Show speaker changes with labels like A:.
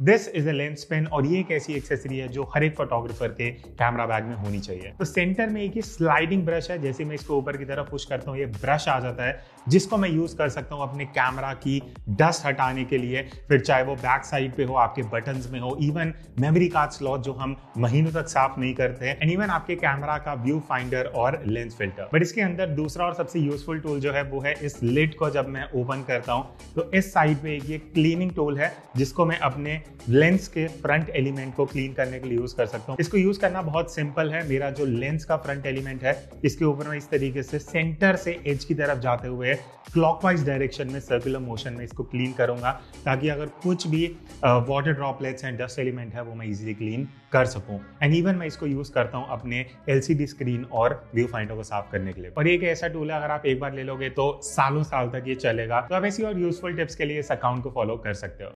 A: This is a lens pen और ये एक ऐसी एक्सेसरी है जो हर एक फोटोग्राफर के कैमरा बैग में होनी चाहिए। तो सेंटर में एक स्लाइडिंग ब्रश है, जैसे मैं इसको ऊपर की तरफ पुश करता हूँ ये ब्रश आ जाता है जिसको मैं यूज कर सकता हूँ अपने कैमरा की डस्ट हटाने के लिए, फिर चाहे वो बैक साइड पे हो, आपके बटन्स में हो, इवन मेमोरी कार्ड स्लॉट जो हम महीनों तक साफ नहीं करते हैं, एंड इवन आपके कैमरा का व्यू फाइंडर और लेंस फिल्टर। बट इसके अंदर दूसरा और सबसे यूजफुल टूल जो है वो है इस लिड को जब मैं ओपन करता हूँ तो इस साइड पे ये क्लीनिंग टूल है जिसको मैं अपने लेंस के फ्रंट एलिमेंट को क्लीन करने के लिए यूज कर सकता हूँ। इसको यूज करना बहुत सिंपल है। मेरा जो लेंस का फ्रंट एलिमेंट है इसके ऊपर मैं इस तरीके से सेंटर से एज की तरफ जाते हुए क्लॉकवाइज डायरेक्शन में सर्कुलर मोशन में इसको क्लीन करूंगा ताकि अगर कुछ भी water droplets and dust element है वो मैं इजीली क्लीन कर सकूं। एंड इवन मैं इसको यूज करता हूं अपने एलसीडी स्क्रीन और व्यू फाइंडर को साफ करने के लिए। और एक ऐसा टूल है अगर आप एक बार ले लोगे तो सालों साल तक ये चलेगा। तो आप ऐसी और यूजफुल टिप्स के लिए इस अकाउंट को फॉलो कर सकते हो।